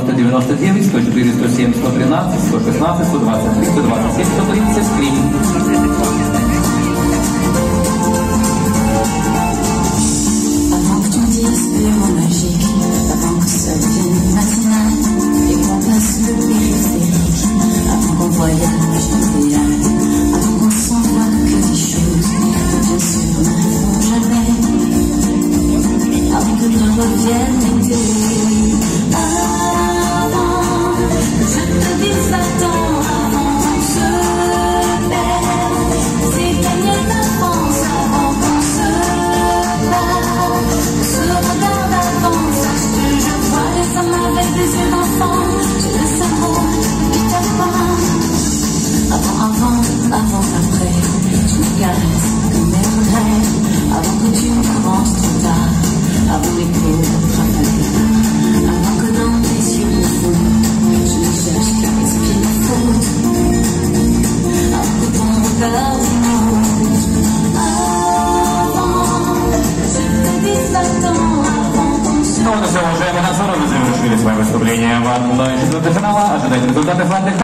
99, 104, 107, 113, 116, 123, 127, 133. Avant que tu me dises le mot magique, avant que ça devienne matinal et qu'on passe le périphérique, avant qu'on voyage l'idéal, avant qu'on s'envoie que des choses que bien sûr n'arriveront jamais, avant que ne revienne l'été, avant que je te dise attends, avant qu'on se perde, c'est gagner d'avance, avant qu'on se parle, on se regarde avant, sache que je vois les hommes avec des yeux d'enfant, j'ai le cerveau qui t'attend, avant, après, tu me caresses comme mes regrets, avant que tu me commences trop tard, avant les cours travailler, avant que dans tes yeux de fou, je ne cherche qu'à expier la faute, avant que ton regard m'émouse, avant que je te dise attends, avant qu'on se... Ну вот и все, уважаемые танцоры, вы завершили свое выступление в одной из четвертых финала. Ожидайте результаты финальных